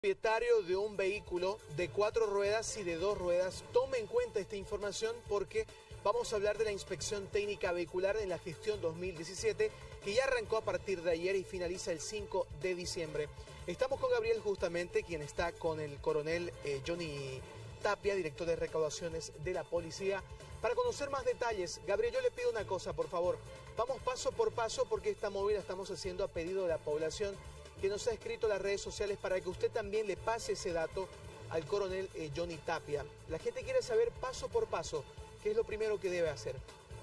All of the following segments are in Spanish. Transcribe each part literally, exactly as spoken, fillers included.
Propietario de un vehículo de cuatro ruedas y de dos ruedas, tome en cuenta esta información porque vamos a hablar de la inspección técnica vehicular en la gestión dos mil diecisiete que ya arrancó a partir de ayer y finaliza el cinco de diciembre. Estamos con Gabriel justamente, quien está con el coronel eh, Johnny Tapia, director de recaudaciones de la policía, para conocer más detalles. Gabriel, yo le pido una cosa, por favor. Vamos paso por paso porque esta movida la estamos haciendo a pedido de la población que nos ha escrito en las redes sociales para que usted también le pase ese dato al coronel eh, Johnny Tapia. La gente quiere saber paso por paso qué es lo primero que debe hacer.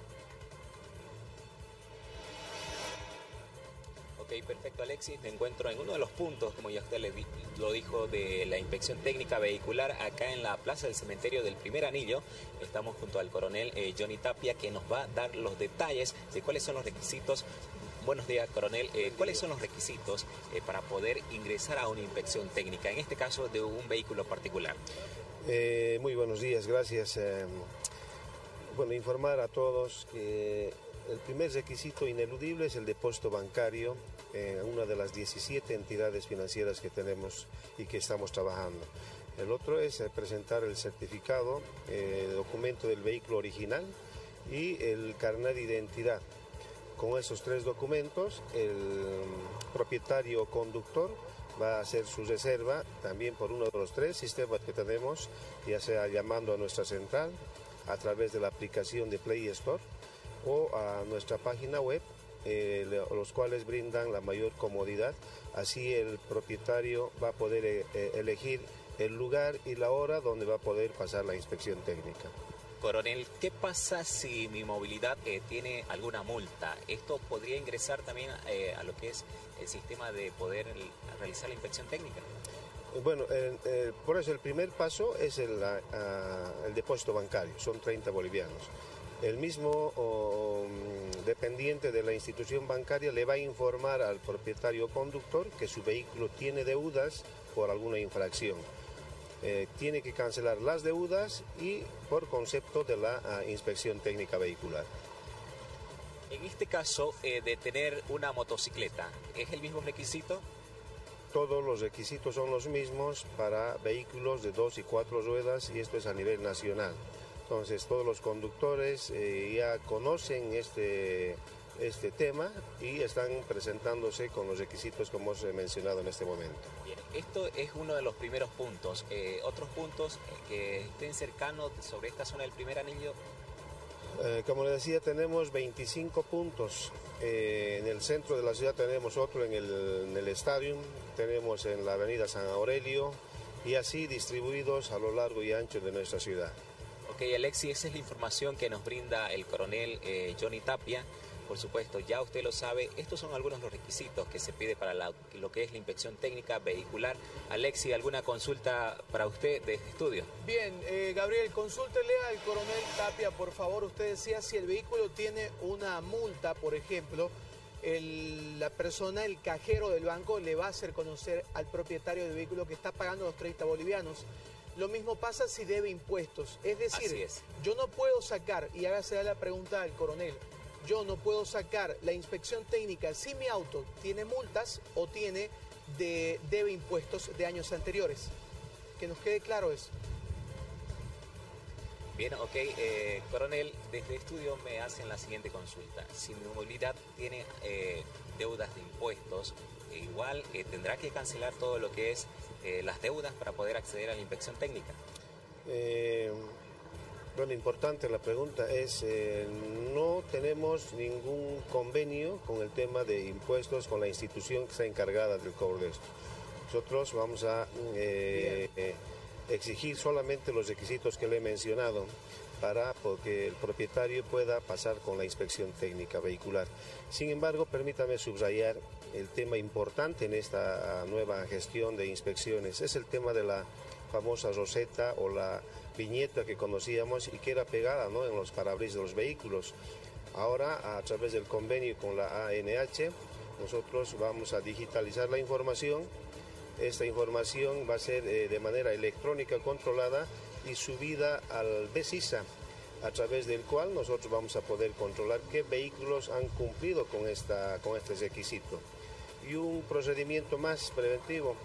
Ok, perfecto, Alexis. Me encuentro en uno de los puntos, como ya usted le di, lo dijo, de la inspección técnica vehicular acá en la plaza del cementerio del Primer Anillo. Estamos junto al coronel eh, Johnny Tapia, que nos va a dar los detalles de cuáles son los requisitos. Buenos días, coronel. Eh, ¿Cuáles son los requisitos eh, para poder ingresar a una inspección técnica, en este caso de un vehículo particular? Eh, muy buenos días, gracias. Eh, bueno, informar a todos que el primer requisito ineludible es el depósito bancario en una de las diecisiete entidades financieras que tenemos y que estamos trabajando. El otro es presentar el certificado, eh, el documento del vehículo original y el carnet de identidad. Con esos tres documentos, el propietario o conductor va a hacer su reserva también por uno de los tres sistemas que tenemos, ya sea llamando a nuestra central a través de la aplicación de Play Store o a nuestra página web, eh, los cuales brindan la mayor comodidad. Así el propietario va a poder eh, elegir el lugar y la hora donde va a poder pasar la inspección técnica. Coronel, ¿qué pasa si mi movilidad eh, tiene alguna multa? ¿Esto podría ingresar también eh, a lo que es el sistema de poder el, realizar la inspección técnica? Bueno, eh, eh, por eso el primer paso es el, uh, el depósito bancario, son treinta bolivianos. El mismo oh, dependiente de la institución bancaria le va a informar al propietario o conductor que su vehículo tiene deudas por alguna infracción. Eh, tiene que cancelar las deudas y por concepto de la uh, inspección técnica vehicular. En este caso, eh, de tener una motocicleta, ¿es el mismo requisito? Todos los requisitos son los mismos para vehículos de dos y cuatro ruedas y esto es a nivel nacional. Entonces todos los conductores eh, ya conocen este, este tema y están presentándose con los requisitos como hemos mencionado en este momento. Bien, esto es uno de los primeros puntos. Eh, ¿Otros puntos eh, que estén cercanos sobre esta zona del Primer Anillo? Eh, como le decía, tenemos veinticinco puntos. Eh, en el centro de la ciudad tenemos otro en el, en el estadio, tenemos en la avenida San Aurelio y así distribuidos a lo largo y ancho de nuestra ciudad. Ok, Alexis, esa es la información que nos brinda el coronel eh, Johnny Tapia. Por supuesto, ya usted lo sabe, estos son algunos de los requisitos que se pide para la, lo que es la inspección técnica vehicular. Alexis, ¿alguna consulta para usted de este estudio? Bien, eh, Gabriel, consúltele al coronel Tapia, por favor. Usted decía si el vehículo tiene una multa, por ejemplo, el, la persona, el cajero del banco, le va a hacer conocer al propietario del vehículo que está pagando los treinta bolivianos. Lo mismo pasa si debe impuestos. Es decir, Así es. Yo no puedo sacar, y hágase la pregunta al coronel, yo no puedo sacar la inspección técnica si mi auto tiene multas o tiene de, debe impuestos de años anteriores. Que nos quede claro eso. Bien, ok, eh, coronel, desde el estudio me hacen la siguiente consulta. Si mi movilidad tiene eh, deudas de impuestos, eh, igual eh, tendrá que cancelar todo lo que es eh, las deudas para poder acceder a la inspección técnica. Eh... Bueno, importante la pregunta es, eh, no tenemos ningún convenio con el tema de impuestos con la institución que está encargada del cobro de esto. Nosotros vamos a eh, eh, exigir solamente los requisitos que le he mencionado para que el propietario pueda pasar con la inspección técnica vehicular. Sin embargo, permítame subrayar el tema importante en esta nueva gestión de inspecciones, es el tema de la famosa roseta o la viñeta que conocíamos y que era pegada, ¿no?, en los parabrisas de los vehículos. Ahora, a través del convenio con la A N H, nosotros vamos a digitalizar la información. Esta información va a ser eh, de manera electrónica controlada y subida al BESISA, a través del cual nosotros vamos a poder controlar qué vehículos han cumplido con, esta, con este requisito. Y un procedimiento más preventivo,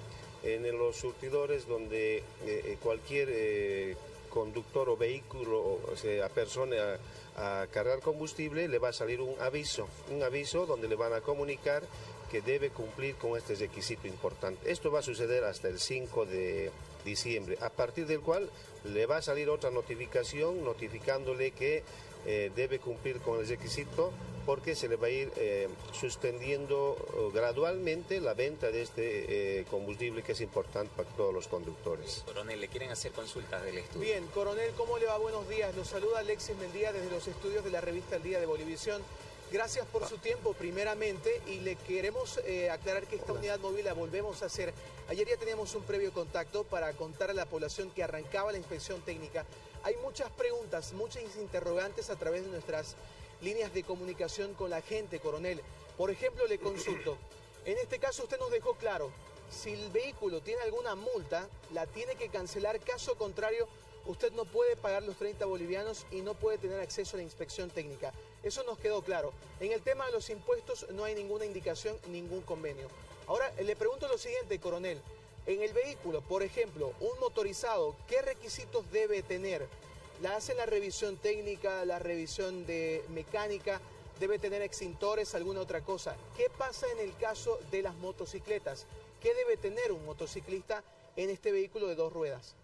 en los surtidores donde eh, cualquier eh, conductor o vehículo o sea, persone a, a cargar combustible, le va a salir un aviso, un aviso donde le van a comunicar que debe cumplir con este requisito importante. Esto va a suceder hasta el cinco de diciembre, a partir del cual le va a salir otra notificación notificándole que eh, debe cumplir con el requisito, porque se le va a ir eh, suspendiendo eh, gradualmente la venta de este eh, combustible, que es importante para todos los conductores. Coronel, le quieren hacer consultas del estudio. Bien, coronel, ¿cómo le va? Buenos días. Los saluda Alexis Mendía desde los estudios de la revista El Día de Bolivisión. Gracias por su tiempo, primeramente, y le queremos eh, aclarar que esta Hola. unidad móvil la volvemos a hacer. Ayer ya teníamos un previo contacto para contar a la población que arrancaba la inspección técnica. Hay muchas preguntas, muchas interrogantes a través de nuestras líneas de comunicación con la gente, coronel. Por ejemplo, le consulto. En este caso usted nos dejó claro, si el vehículo tiene alguna multa, la tiene que cancelar. Caso contrario, usted no puede pagar los treinta bolivianos y no puede tener acceso a la inspección técnica. Eso nos quedó claro. En el tema de los impuestos no hay ninguna indicación, ningún convenio. Ahora, le pregunto lo siguiente, coronel. En el vehículo, por ejemplo, un motorizado, ¿qué requisitos debe tener? ¿La hace la revisión técnica, la revisión de mecánica? ¿Debe tener extintores, alguna otra cosa? ¿Qué pasa en el caso de las motocicletas? ¿Qué debe tener un motociclista en este vehículo de dos ruedas?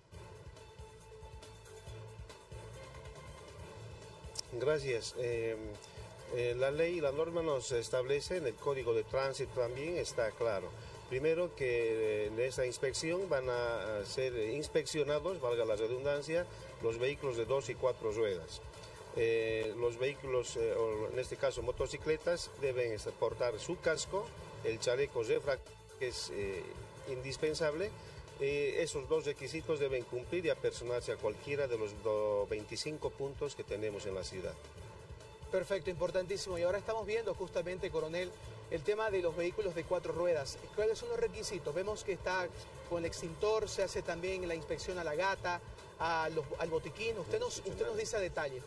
Gracias. Eh, eh, la ley y la norma nos establece, en el Código de Tránsito también está claro. Primero, que en esta inspección van a ser inspeccionados, valga la redundancia, los vehículos de dos y cuatro ruedas. Eh, los vehículos, eh, o en este caso motocicletas, deben portar su casco, el chaleco refractor, que es eh, indispensable. Eh, esos dos requisitos deben cumplir y apersonarse a cualquiera de los veinticinco puntos que tenemos en la ciudad. Perfecto, importantísimo. Y ahora estamos viendo justamente, coronel, el tema de los vehículos de cuatro ruedas. ¿Cuáles son los requisitos? Vemos que está con el extintor, se hace también la inspección a la gata, a los, al botiquín. Usted nos, usted nos dice a detalle.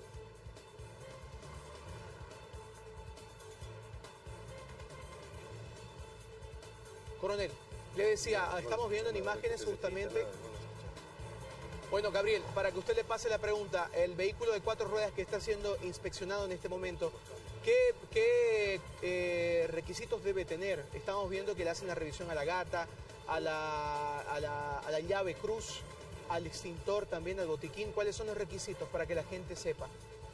Coronel, le decía, estamos viendo en imágenes justamente... Bueno, Gabriel, para que usted le pase la pregunta, el vehículo de cuatro ruedas que está siendo inspeccionado en este momento, ¿qué, qué eh, requisitos debe tener? Estamos viendo que le hacen la revisión a la gata, a la, a la, a la llave cruz, al extintor, también al botiquín. ¿Cuáles son los requisitos para que la gente sepa?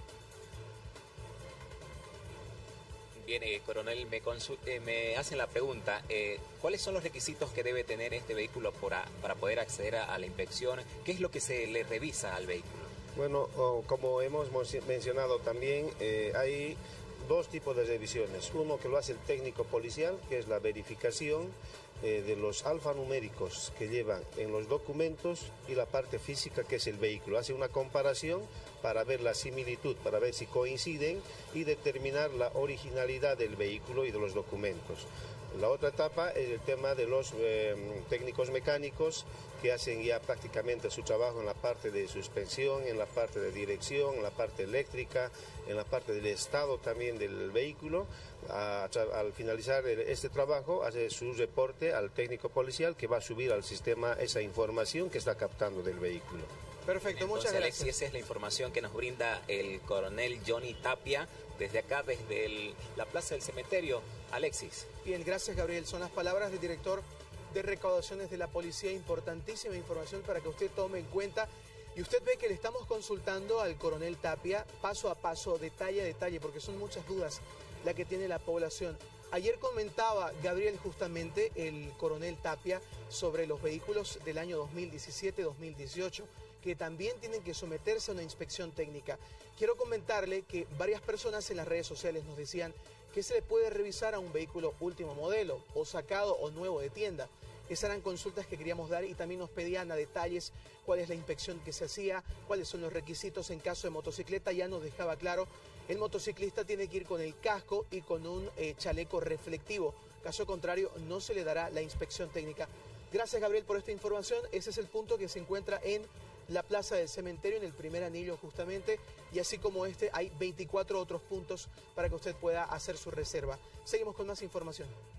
Bien, eh, coronel, me, eh, me hacen la pregunta, eh, ¿cuáles son los requisitos que debe tener este vehículo para, para poder acceder a, a la inspección? ¿Qué es lo que se le revisa al vehículo? Bueno, oh, como hemos mencionado también, eh, hay dos tipos de revisiones. Uno que lo hace el técnico policial, que es la verificación eh, de los alfanuméricos que llevan en los documentos y la parte física, que es el vehículo. Hace una comparación para ver la similitud, para ver si coinciden y determinar la originalidad del vehículo y de los documentos. La otra etapa es el tema de los eh, técnicos mecánicos, que hacen ya prácticamente su trabajo en la parte de suspensión, en la parte de dirección, en la parte eléctrica, en la parte del estado también del vehículo. A, a, al finalizar este trabajo, hace su reporte al técnico policial, que va a subir al sistema esa información que está captando del vehículo. Perfecto, Entonces, muchas gracias. Alexis, esa es la información que nos brinda el coronel Johnny Tapia desde acá, desde el, la Plaza del Cementerio. Alexis. Bien, gracias, Gabriel. Son las palabras del director de recaudaciones de la policía. Importantísima información para que usted tome en cuenta. Y usted ve que le estamos consultando al coronel Tapia paso a paso, detalle a detalle, porque son muchas dudas las que tiene la población. Ayer comentaba Gabriel justamente, el coronel Tapia, sobre los vehículos del año dos mil diecisiete dos mil dieciocho, que también tienen que someterse a una inspección técnica. Quiero comentarle que varias personas en las redes sociales nos decían que se le puede revisar a un vehículo último modelo, o sacado o nuevo de tienda. Esas eran consultas que queríamos dar y también nos pedían a detalles cuál es la inspección que se hacía, cuáles son los requisitos en caso de motocicleta. Ya nos dejaba claro, el motociclista tiene que ir con el casco y con un eh, chaleco reflectivo. Caso contrario, no se le dará la inspección técnica. Gracias, Gabriel, por esta información. Ese es el punto que se encuentra en la Plaza del Cementerio, en el primer anillo justamente, y así como este hay veinticuatro otros puntos para que usted pueda hacer su reserva. Seguimos con más información.